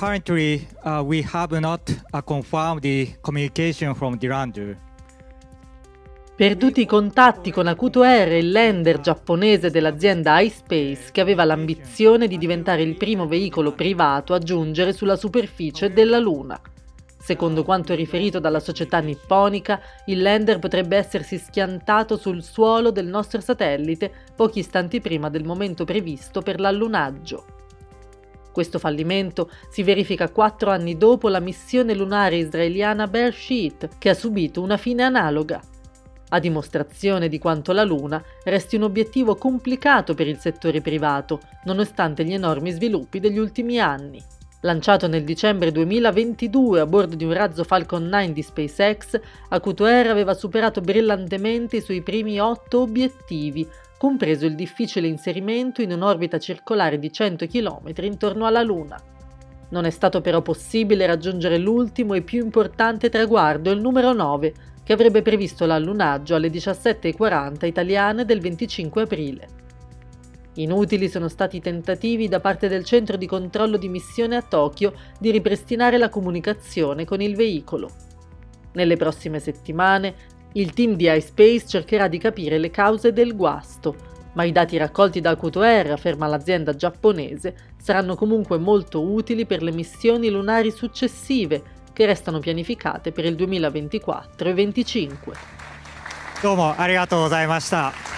currently, we have not confirmed the communication from the lander. Perduti i contatti con Hakuto R, il lander giapponese dell'azienda iSpace, che aveva l'ambizione di diventare il primo veicolo privato a giungere sulla superficie della Luna. Secondo quanto riferito dalla società nipponica, il lander potrebbe essersi schiantato sul suolo del nostro satellite pochi istanti prima del momento previsto per l'allunaggio. Questo fallimento si verifica 4 anni dopo la missione lunare israeliana Beresheet, che ha subito una fine analoga. A dimostrazione di quanto la Luna resti un obiettivo complicato per il settore privato, nonostante gli enormi sviluppi degli ultimi anni. Lanciato nel dicembre 2022 a bordo di un razzo Falcon 9 di SpaceX, Hakuto R aveva superato brillantemente i suoi primi 8 obiettivi, compreso il difficile inserimento in un'orbita circolare di 100 km intorno alla Luna. Non è stato però possibile raggiungere l'ultimo e più importante traguardo, il numero 9, che avrebbe previsto l'allunaggio alle 17:40 italiane del 25 aprile. Inutili sono stati i tentativi da parte del centro di controllo di missione a Tokyo di ripristinare la comunicazione con il veicolo. Nelle prossime settimane, il team di iSpace cercherà di capire le cause del guasto, ma i dati raccolti da Hakuto R, afferma l'azienda giapponese, saranno comunque molto utili per le missioni lunari successive, che restano pianificate per il 2024 e 2025. どうもありがとうございました。